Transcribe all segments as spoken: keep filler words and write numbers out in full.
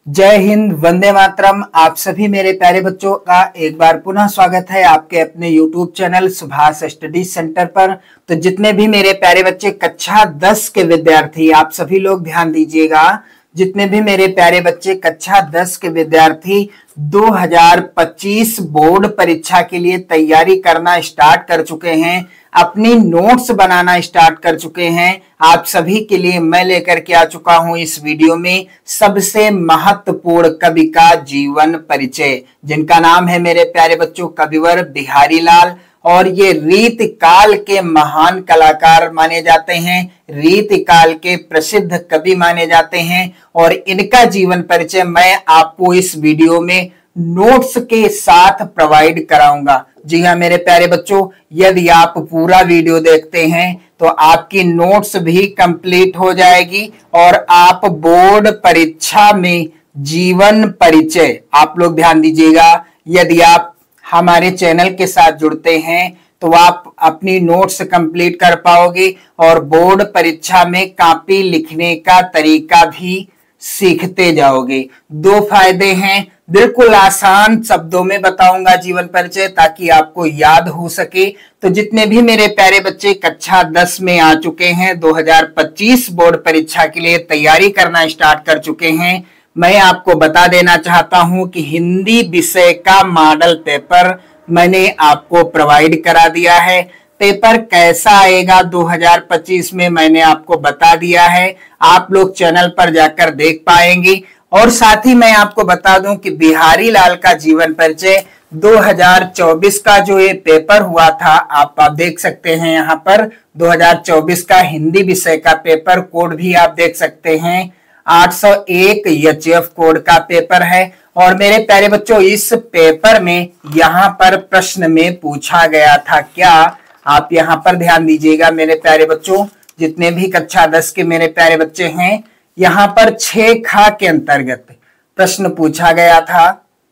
जय हिंद, वंदे मातरम। आप सभी मेरे प्यारे बच्चों का एक बार पुनः स्वागत है आपके अपने YouTube channel Subhash study centre पर। तो जितने भी मेरे प्यारे बच्चे कक्षा दस के विद्यार्थी, आप सभी लोग ध्यान दीजिएगा। जितने भी मेरे प्यारे बच्चे कक्षा दस के विद्यार्थी दो हज़ार पच्चीस बोर्ड परीक्षा के लिए तैयारी करना स्टार्ट कर चुके हैं, अपनी नोट्स बनाना स्टार्ट कर चुके हैं, आप सभी के लिए मैं लेकर के आ चुका हूं इस वीडियो में सबसे महत्वपूर्ण कवि का जीवन परिचय, जिनका नाम है मेरे प्यारे बच्चों कविवर बिहारी लाल। और ये रीत काल के महान कलाकार माने जाते हैं, रीत काल के प्रसिद्ध कवि माने जाते हैं। और इनका जीवन परिचय मैं आपको इस वीडियो में नोट्स के साथ प्रोवाइड कराऊंगा। जी हाँ मेरे प्यारे बच्चों, यदि आप पूरा वीडियो देखते हैं तो आपकी नोट्स भी कंप्लीट हो जाएगी और आप बोर्ड परीक्षा में जीवन परिचय, आप लोग ध्यान दीजिएगा, यदि आप हमारे चैनल के साथ जुड़ते हैं तो आप अपनी नोट्स कंप्लीट कर पाओगे और बोर्ड परीक्षा में कॉपी लिखने का तरीका भी सीखते जाओगे। दो फायदे हैं, बिल्कुल आसान शब्दों में बताऊंगा जीवन परिचय ताकि आपको याद हो सके। तो जितने भी मेरे प्यारे बच्चे कक्षा दस में आ चुके हैं, दो हज़ार पच्चीस बोर्ड परीक्षा के लिए तैयारी करना स्टार्ट कर चुके हैं, मैं आपको बता देना चाहता हूं कि हिंदी विषय का मॉडल पेपर मैंने आपको प्रोवाइड करा दिया है। पेपर कैसा आएगा दो हज़ार पच्चीस में मैंने आपको बता दिया है, आप लोग चैनल पर जाकर देख पाएंगे। और साथ ही मैं आपको बता दूं कि बिहारी लाल का जीवन परिचय दो हज़ार चौबीस का जो ये पेपर हुआ था, आप आप देख सकते हैं यहाँ पर दो हज़ार चौबीस का हिंदी विषय का पेपर कोड भी आप देख सकते हैं, आठ सौ एक एच एफ कोड का पेपर है। और मेरे प्यारे बच्चों इस पेपर में यहाँ पर प्रश्न में पूछा गया था क्या, आप यहाँ पर ध्यान दीजिएगा मेरे प्यारे बच्चों, जितने भी कक्षा दस के मेरे प्यारे बच्चे हैं, यहाँ पर छह खा के अंतर्गत प्रश्न पूछा गया था,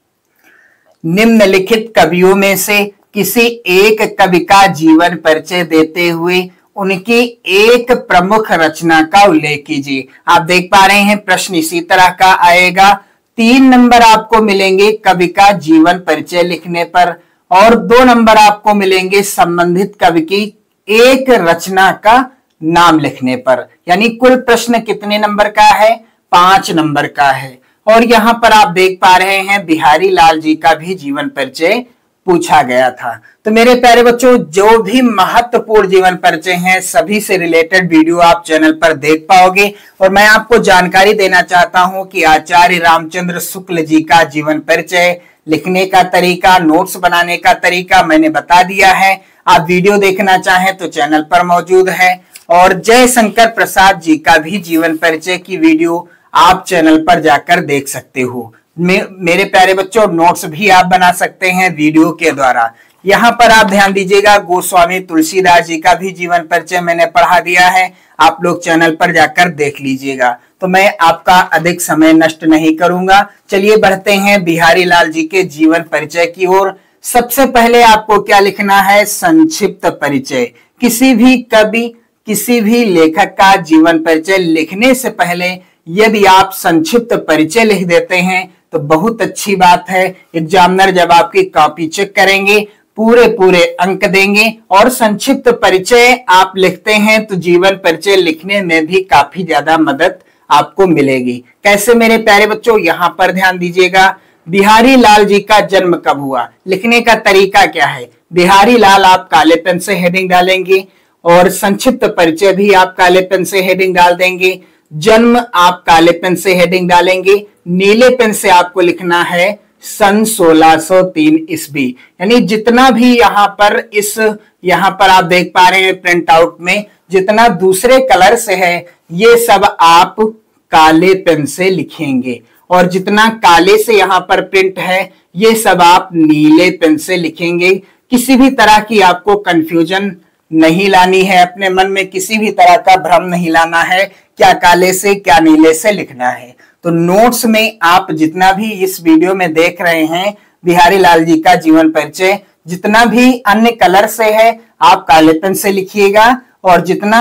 निम्नलिखित कवियों में से किसी एक कवि का जीवन परिचय देते हुए उनकी एक प्रमुख रचना का उल्लेख कीजिए। आप देख पा रहे हैं प्रश्न इसी तरह का आएगा। तीन नंबर आपको मिलेंगे कवि का जीवन परिचय लिखने पर और दो नंबर आपको मिलेंगे संबंधित कवि की एक रचना का नाम लिखने पर। यानी कुल प्रश्न कितने नंबर का है? पांच नंबर का है। और यहाँ पर आप देख पा रहे हैं बिहारी लाल जी का भी जीवन परिचय पूछा गया था। तो मेरे प्यारे बच्चों जो भी महत्वपूर्ण जीवन परिचय हैं सभी से रिलेटेड वीडियो आप चैनल पर देख पाओगे। और मैं आपको जानकारी देना चाहता हूं कि आचार्य रामचंद्र शुक्ल जी का जीवन परिचय लिखने का तरीका, नोट्स बनाने का तरीका मैंने बता दिया है। आप वीडियो देखना चाहें तो चैनल पर मौजूद है। और जय शंकर प्रसाद जी का भी जीवन परिचय की वीडियो आप चैनल पर जाकर देख सकते हो। मे, मेरे प्यारे बच्चों नोट्स भी आप बना सकते हैं वीडियो के द्वारा। यहाँ पर आप ध्यान दीजिएगा गोस्वामी तुलसीदास जी का भी जीवन परिचय मैंने पढ़ा दिया है, आप लोग चैनल पर जाकर देख लीजिएगा। तो मैं आपका अधिक समय नष्ट नहीं करूंगा, चलिए बढ़ते हैं बिहारी लाल जी के जीवन परिचय की ओर। सबसे पहले आपको क्या लिखना है? संक्षिप्त परिचय। किसी भी कवि, किसी भी लेखक का जीवन परिचय लिखने से पहले यदि आप संक्षिप्त परिचय लिख देते हैं तो बहुत अच्छी बात है। एग्जामिनर जब आपकी कॉपी चेक करेंगे पूरे पूरे अंक देंगे। और संक्षिप्त परिचय आप लिखते हैं तो जीवन परिचय लिखने में भी काफी ज्यादा मदद आपको मिलेगी। कैसे मेरे प्यारे बच्चों? यहाँ पर ध्यान दीजिएगा, बिहारी लाल जी का जन्म कब हुआ, लिखने का तरीका क्या है? बिहारी लाल आप काले पेन से हेडिंग डालेंगे और संक्षिप्त परिचय भी आप काले पेन से हेडिंग डाल देंगे, जन्म आप काले पेन से हेडिंग डालेंगे, नीले पेन से आपको लिखना है सन सोलह सौ तीन ईस्वी। यानी जितना भी यहाँ पर इस यहाँ पर आप देख पा रहे हैं प्रिंट आउट में जितना दूसरे कलर से है ये सब आप काले पेन से लिखेंगे और जितना काले से यहाँ पर प्रिंट है ये सब आप नीले पेन से लिखेंगे। किसी भी तरह की आपको कंफ्यूजन नहीं लानी है, अपने मन में किसी भी तरह का भ्रम नहीं लाना है क्या काले से क्या नीले से लिखना है। तो नोट्स में आप जितना भी इस वीडियो में देख रहे हैं बिहारी लाल जी का जीवन परिचय, जितना भी अन्य कलर से है आप काले पेन से लिखिएगा और जितना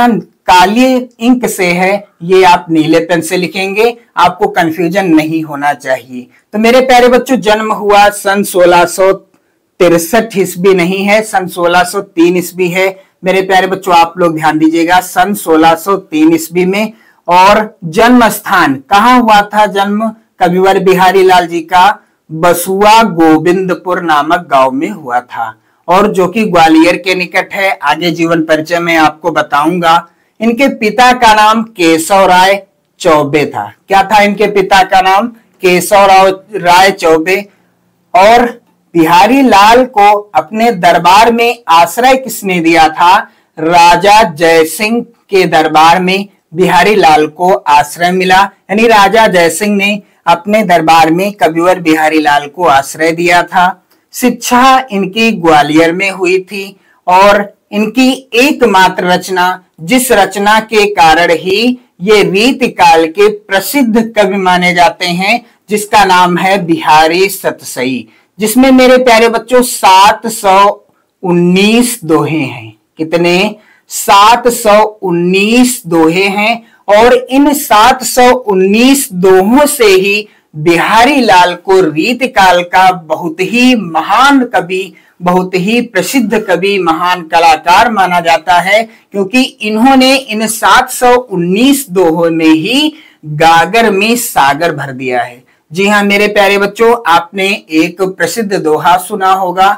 काली इंक से है, ये आप नीले पेन से लिखेंगे, आपको कंफ्यूजन नहीं होना चाहिए। तो मेरे प्यारे बच्चों, जन्म हुआ सन सोलह सौ तिरसठ ईस्वी नहीं है, सन सोलह सौ तीन ईस्वी है। मेरे प्यारे बच्चों, आप लोग ध्यान दीजिएगा, सन सोलह सौ तीन ईस्वी में। और जन्म स्थान कहाँ हुआ था? जन्म कविवर बिहारी लाल जी का बसुआ गोविंदपुर नामक गांव में हुआ था, और जो कि ग्वालियर के निकट है। आगे जीवन परिचय में आपको बताऊंगा। इनके पिता का नाम केशव राय चौबे था। क्या था इनके पिता का नाम? केशव राय चौबे। और बिहारी लाल को अपने दरबार में आश्रय किसने दिया था? राजा जयसिंह के दरबार में बिहारी लाल को आश्रय मिला, यानी राजा जयसिंह ने अपने दरबार में कविवर बिहारी लाल को आश्रय दिया था। शिक्षा इनकी ग्वालियर में हुई थी, और इनकी एकमात्र रचना, जिस रचना के कारण ही ये रीतिकाल के प्रसिद्ध कवि माने जाते हैं, जिसका नाम है बिहारी सतसई, जिसमें मेरे प्यारे बच्चों सात सौ उन्नीस दोहे हैं। कितने? सात सौ उन्नीस दोहे हैं। और इन सात सौ उन्नीस दोहों से ही बिहारी लाल को रीतिकाल का बहुत ही महान कवि, बहुत ही प्रसिद्ध कवि, महान कलाकार माना जाता है, क्योंकि इन्होंने इन सात सौ उन्नीस दोहों में ही गागर में सागर भर दिया है। जी हाँ मेरे प्यारे बच्चों, आपने एक प्रसिद्ध दोहा सुना होगा,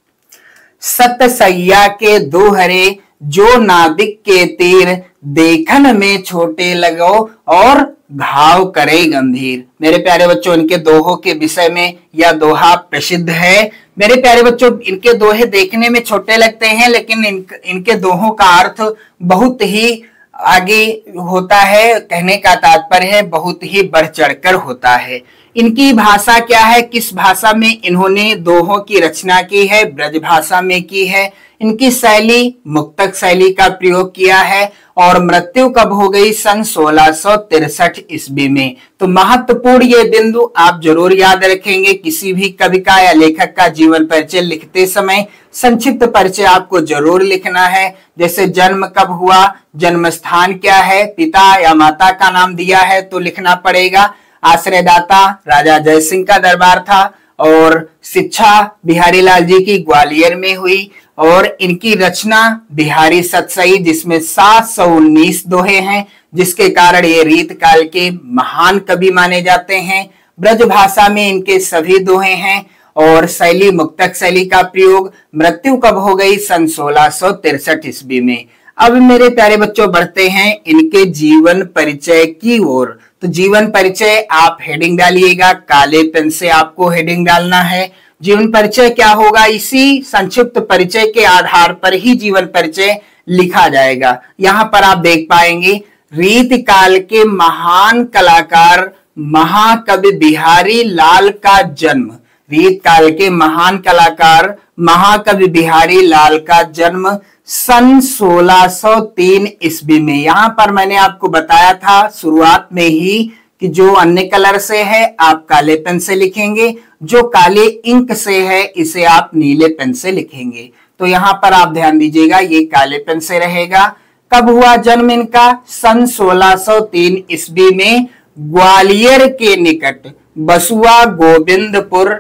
सत सैया के दोहरे जो नाबिक के तीर, देखन में छोटे लगो और घाव करे गंभीर। मेरे प्यारे बच्चों, इनके दोहों के विषय में यह दोहा प्रसिद्ध है। मेरे प्यारे बच्चों, इनके दोहे देखने में छोटे लगते हैं, लेकिन इन, इनके दोहों का अर्थ बहुत ही आगे होता है। कहने का तात्पर्य है बहुत ही बढ़ चढ़कर होता है। इनकी भाषा क्या है? किस भाषा में इन्होंने दोहों की रचना की है? ब्रज भाषा में की है। इनकी शैली मुक्तक शैली का प्रयोग किया है, और मृत्यु कब हो गई? सन सोलह सौ तिरसठ ईस्वी में। तो महत्वपूर्ण ये बिंदु आप जरूर याद रखेंगे। किसी भी कवि का या लेखक का जीवन परिचय लिखते समय संक्षिप्त परिचय आपको जरूर लिखना है। जैसे जन्म कब हुआ, जन्म स्थान क्या है, पिता या माता का नाम दिया है तो लिखना पड़ेगा। आश्रयदाता राजा जयसिंह का दरबार था, और शिक्षा बिहारी लाल जी की ग्वालियर में हुई, और इनकी रचना बिहारी सतसई, जिसमें सात सौ उन्नीस दोहे हैं, जिसके कारण ये रीतकाल के महान कवि माने जाते हैं। ब्रज भाषा में इनके सभी दोहे हैं, और शैली मुक्तक शैली का प्रयोग। मृत्यु कब हो गई? सन सोलह सौ तिरसठ ईस्वी में। अब मेरे प्यारे बच्चों, बढ़ते हैं इनके जीवन परिचय की ओर। तो जीवन परिचय आप हेडिंग डालिएगा, काले पेन से आपको हेडिंग डालना है। जीवन परिचय क्या होगा? इसी संक्षिप्त परिचय के आधार पर ही जीवन परिचय लिखा जाएगा। यहाँ पर आप देख पाएंगे, रीतिकाल के महान कलाकार महाकवि बिहारी लाल का जन्म। रीतकाल के महान कलाकार महाकवि बिहारी लाल का जन्म सन सोलह सौ तीन ईस्वी में। यहाँ पर मैंने आपको बताया था शुरुआत में ही कि जो अन्य कलर से है आप काले पेन से लिखेंगे, जो काले इंक से है इसे आप नीले पेन से लिखेंगे। तो यहाँ पर आप ध्यान दीजिएगा, ये काले पेन से रहेगा। कब हुआ जन्म इनका? सन सोलह सौ तीन ईस्वी में ग्वालियर के निकट बसुआ गोविंदपुर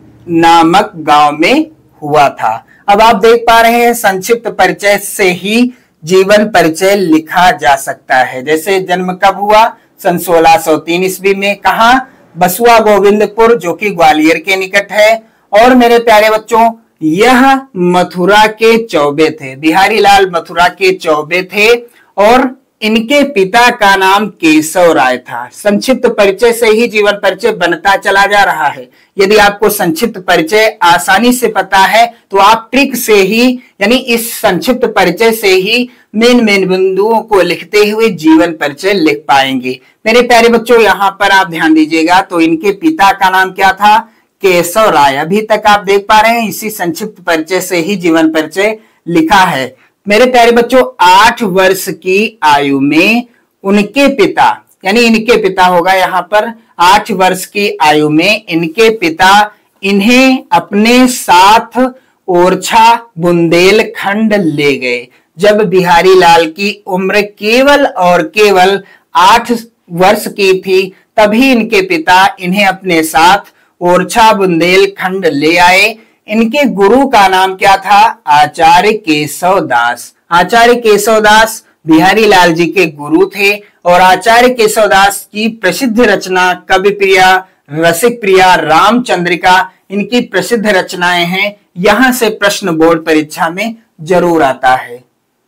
नामक गांव में हुआ था। अब आप देख पा रहे हैं, संक्षिप्त परिचय से ही जीवन परिचय लिखा जा सकता है। जैसे जन्म कब हुआ? सन सोलह सौ तीन ईस्वी में। कहा? बसुआ गोविंदपुर, जो कि ग्वालियर के निकट है। और मेरे प्यारे बच्चों, यह मथुरा के चौबे थे। बिहारी लाल मथुरा के चौबे थे, और इनके पिता का नाम केशव राय था। संक्षिप्त परिचय से ही जीवन परिचय बनता चला जा रहा है। यदि आपको संक्षिप्त परिचय आसानी से पता है तो आप ट्रिक से ही, यानी इस संक्षिप्त परिचय से ही मेन मेन बिंदुओं को लिखते हुए जीवन परिचय लिख पाएंगे। मेरे प्यारे बच्चों, यहाँ पर आप ध्यान दीजिएगा, तो इनके पिता का नाम क्या था? केशव राय। अभी तक आप देख पा रहे हैं, इसी संक्षिप्त परिचय से ही जीवन परिचय लिखा है। मेरे प्यारे बच्चों, आठ वर्ष की आयु में उनके पिता, यानी इनके पिता होगा यहाँ पर, आठ वर्ष की आयु में इनके पिता इन्हें अपने साथ ओरछा बुंदेलखंड ले गए। जब बिहारी लाल की उम्र केवल और केवल आठ वर्ष की थी, तभी इनके पिता इन्हें अपने साथ ओरछा बुंदेलखंड ले आए। इनके गुरु का नाम क्या था? आचार्य केशव दास। आचार्य केशव दास बिहारी लाल जी के गुरु थे और आचार्य केशव दास की प्रसिद्ध रचना कवि प्रिया, रसिक प्रिया, रामचंद्रिका इनकी प्रसिद्ध रचनाएं हैं। यहां से प्रश्न बोर्ड परीक्षा में जरूर आता है।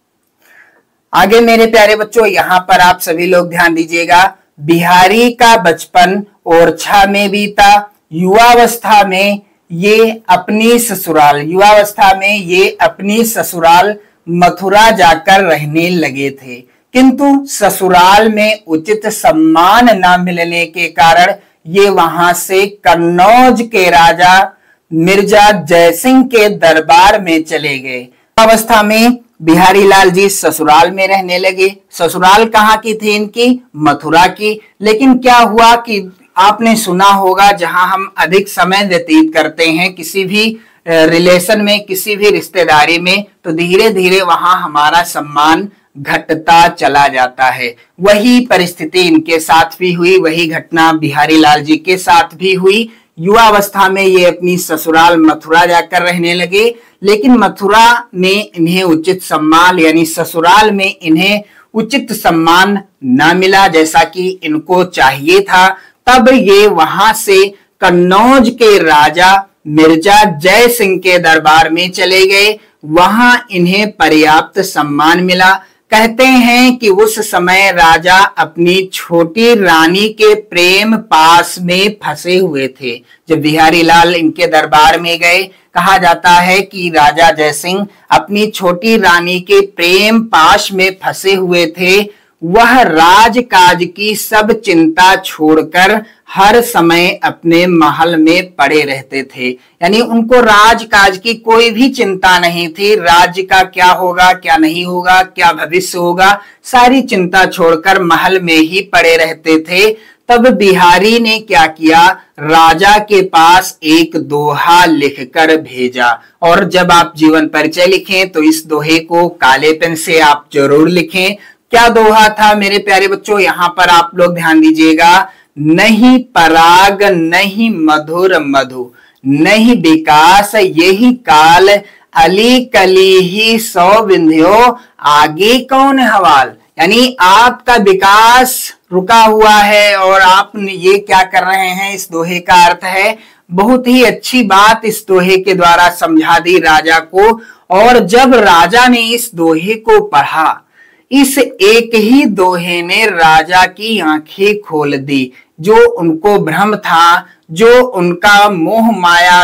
आगे मेरे प्यारे बच्चों, यहां पर आप सभी लोग ध्यान दीजिएगा। बिहारी का बचपन ओरछा में बीता। युवावस्था में ये अपनी ससुराल युवावस्था में ये अपनी ससुराल मथुरा जाकर रहने लगे थे, किंतु ससुराल में उचित सम्मान न मिलने के कारण ये वहां से कन्नौज के राजा मिर्जा जयसिंह के दरबार में चले गए। अवस्था में बिहारी लाल जी ससुराल में रहने लगे। ससुराल कहाँ की थी इनकी? मथुरा की। लेकिन क्या हुआ कि आपने सुना होगा, जहां हम अधिक समय व्यतीत करते हैं किसी भी रिलेशन में, किसी भी रिश्तेदारी में, तो धीरे धीरे वहां हमारा सम्मान घटता चला जाता है। वही परिस्थिति इनके साथ भी हुई, वही घटना बिहारी लाल जी के साथ भी हुई। युवावस्था में ये अपनी ससुराल मथुरा जाकर रहने लगे, लेकिन मथुरा में इन्हें उचित सम्मान, यानी ससुराल में इन्हें उचित सम्मान न मिला जैसा कि इनको चाहिए था। तब ये वहां से कन्नौज के राजा मिर्जा जय सिंह के दरबार में चले गए। वहां इन्हें पर्याप्त सम्मान मिला। कहते हैं कि उस समय राजा अपनी छोटी रानी के प्रेम पास में फंसे हुए थे। जब बिहारी लाल इनके दरबार में गए, कहा जाता है कि राजा जयसिंह अपनी छोटी रानी के प्रेम पाश में फंसे हुए थे। वह राजकाज की सब चिंता छोड़कर हर समय अपने महल में पड़े रहते थे, यानी उनको राजकाज की कोई भी चिंता नहीं थी। राज्य का क्या होगा, क्या नहीं होगा, क्या भविष्य होगा, सारी चिंता छोड़कर महल में ही पड़े रहते थे। तब बिहारी ने क्या किया, राजा के पास एक दोहा लिखकर भेजा। और जब आप जीवन परिचय लिखें तो इस दोहे को काले पेन से आप जरूर लिखें। क्या दोहा था मेरे प्यारे बच्चों? यहाँ पर आप लोग ध्यान दीजिएगा। नहीं पराग नहीं मधुर मधु, नहीं विकास यही काल, अली कली ही सौ बिंध्यो, आगे कौन हवाल। यानी आपका विकास रुका हुआ है और आप ये क्या कर रहे हैं, इस दोहे का अर्थ है। बहुत ही अच्छी बात इस दोहे के द्वारा समझा दी राजा को। और जब राजा ने इस दोहे को पढ़ा, इस एक ही दोहे ने राजा की आंखें खोल दी। जो उनको भ्रम था, जो उनका मोह माया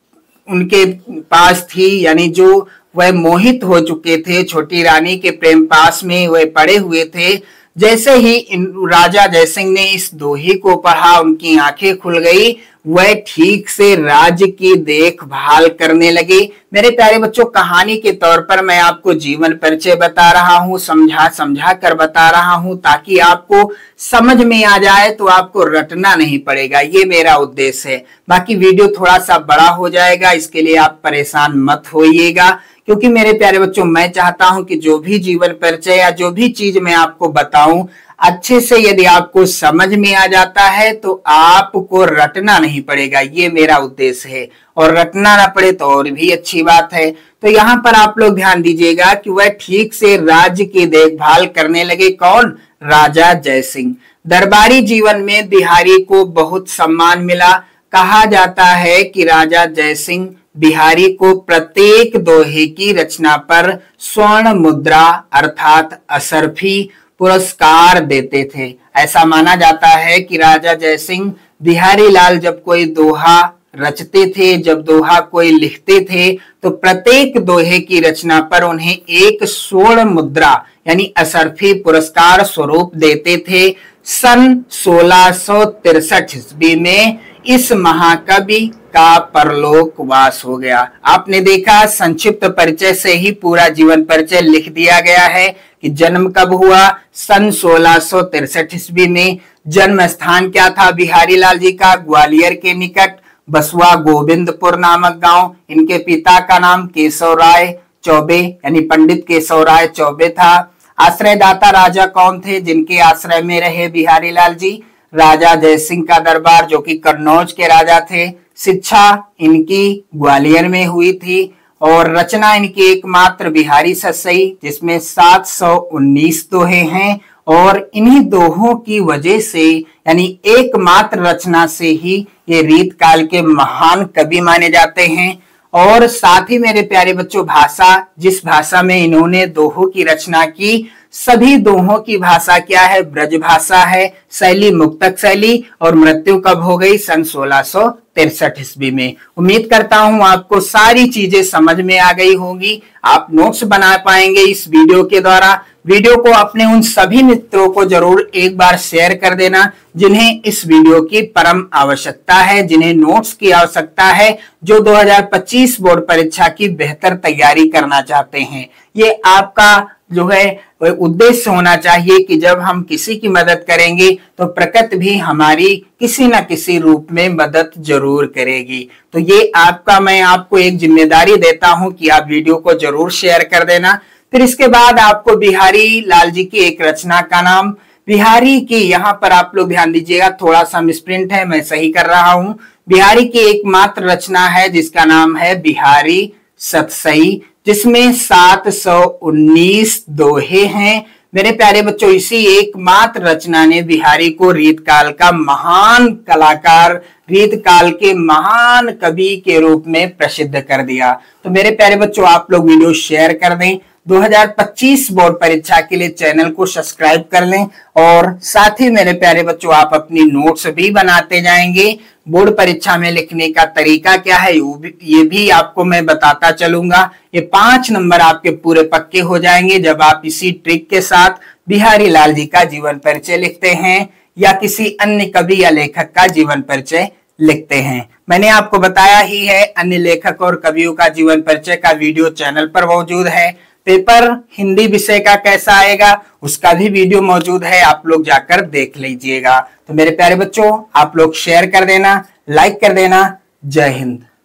उनके पास थी, यानी जो वह मोहित हो चुके थे, छोटी रानी के प्रेम पास में वह पड़े हुए थे। जैसे ही इन राजा जयसिंह ने इस दोहे को पढ़ा, उनकी आंखें खुल गई। वह ठीक से राज्य की देखभाल करने लगे। मेरे प्यारे बच्चों, कहानी के तौर पर मैं आपको जीवन परिचय बता रहा हूं, समझा समझा कर बता रहा हूं, ताकि आपको समझ में आ जाए, तो आपको रटना नहीं पड़ेगा। ये मेरा उद्देश्य है। बाकी वीडियो थोड़ा सा बड़ा हो जाएगा, इसके लिए आप परेशान मत होइएगा, क्योंकि मेरे प्यारे बच्चों, मैं चाहता हूं कि जो भी जीवन परिचय या जो भी चीज मैं आपको बताऊं, अच्छे से यदि आपको समझ में आ जाता है तो आपको रटना नहीं पड़ेगा। ये मेरा उद्देश्य है। और रटना ना पड़े तो और भी अच्छी बात है। तो यहाँ पर आप लोग ध्यान दीजिएगा कि वह ठीक से राज्य की देखभाल करने लगे। कौन? राजा जयसिंह। दरबारी जीवन में बिहारी को बहुत सम्मान मिला। कहा जाता है कि राजा जयसिंह बिहारी को प्रत्येक दोहे की रचना पर स्वर्ण मुद्रा अर्थात असरफी पुरस्कार देते थे। ऐसा माना जाता है कि राजा जयसिंह बिहारी लाल जब कोई दोहा रचते थे, जब दोहा कोई लिखते थे, तो प्रत्येक दोहे की रचना पर उन्हें एक स्वर्ण मुद्रा यानी असरफी पुरस्कार स्वरूप देते थे। सन सोलह सौ तिरसठ ईस्वी में इस महाकवि का परलोकवास हो गया। आपने देखा, संक्षिप्त परिचय से ही पूरा जीवन परिचय लिख दिया गया है कि जन्म कब हुआ, सन सोलह सौ तिरसठ ईस्वी में। जन्म स्थान क्या था बिहारी लाल जी का? ग्वालियर के निकट बसुआ गोविंदपुर नामक गांव। इनके पिता का नाम केशव राय, चौबे यानी पंडित केशवराय चौबे था। आश्रयदाता राजा कौन थे जिनके आश्रय में रहे बिहारी लाल जी? राजा जयसिंह का दरबार जो कि कन्नौज के राजा थे। शिक्षा इनकी ग्वालियर में हुई थी और रचना इनकी एकमात्र बिहारी सतसई जिसमें सात सौ उन्नीस दोहे हैं और इन्हीं दोहों की वजह से यानी एकमात्र रचना से ही ये रीत काल के महान कवि माने जाते हैं। और साथ ही मेरे प्यारे बच्चों, भाषा जिस भाषा में इन्होंने दोहों की रचना की, सभी दोहों की भाषा क्या है? ब्रज भाषा है। शैली मुक्तक शैली और मृत्यु कब हो गई? सन सोलह सौ तिरसठ ईस्वी में। उम्मीद करता हूं आपको सारी चीजें समझ में आ गई होंगी। आप नोट्स बना पाएंगे इस वीडियो के द्वारा। वीडियो को अपने उन सभी मित्रों को जरूर एक बार शेयर कर देना जिन्हें इस वीडियो की परम आवश्यकता है, जिन्हें नोट्स की आवश्यकता है, जो दो हज़ार पच्चीस बोर्ड परीक्षा की बेहतर तैयारी करना चाहते हैं। ये आपका जो है उद्देश्य होना चाहिए कि जब हम किसी की मदद करेंगे तो प्रकृति भी हमारी किसी न किसी रूप में मदद जरूर करेगी। तो ये आपका मैं आपको एक जिम्मेदारी देता हूं कि आप वीडियो को जरूर शेयर कर देना। फिर इसके बाद आपको बिहारी लाल जी की एक रचना का नाम बिहारी की, यहाँ पर आप लोग ध्यान दीजिएगा, थोड़ा सा मिसप्रिंट है, मैं सही कर रहा हूं। बिहारी की एकमात्र रचना है जिसका नाम है बिहारी सतसई, जिसमें सात सौ उन्नीस दोहे हैं। मेरे प्यारे बच्चों, इसी एकमात्र रचना ने बिहारी को रीत काल का महान कलाकार, रीत काल के महान कवि के रूप में प्रसिद्ध कर दिया। तो मेरे प्यारे बच्चों, आप लोग वीडियो शेयर कर दें। दो हज़ार पच्चीस बोर्ड परीक्षा के लिए चैनल को सब्सक्राइब कर लें और साथ ही मेरे प्यारे बच्चों, आप अपनी नोट्स भी बनाते जाएंगे। बोर्ड परीक्षा में लिखने का तरीका क्या है ये भी आपको मैं बताता चलूंगा। ये पांच नंबर आपके पूरे पक्के हो जाएंगे जब आप इसी ट्रिक के साथ बिहारी लाल जी का जीवन परिचय लिखते हैं या किसी अन्य कवि या लेखक का जीवन परिचय लिखते हैं। मैंने आपको बताया ही है, अन्य लेखक और कवियों का जीवन परिचय का वीडियो चैनल पर मौजूद है। पेपर हिंदी विषय का कैसा आएगा उसका भी वीडियो मौजूद है, आप लोग जाकर देख लीजिएगा। तो मेरे प्यारे बच्चों, आप लोग शेयर कर देना, लाइक कर देना। जय हिंद।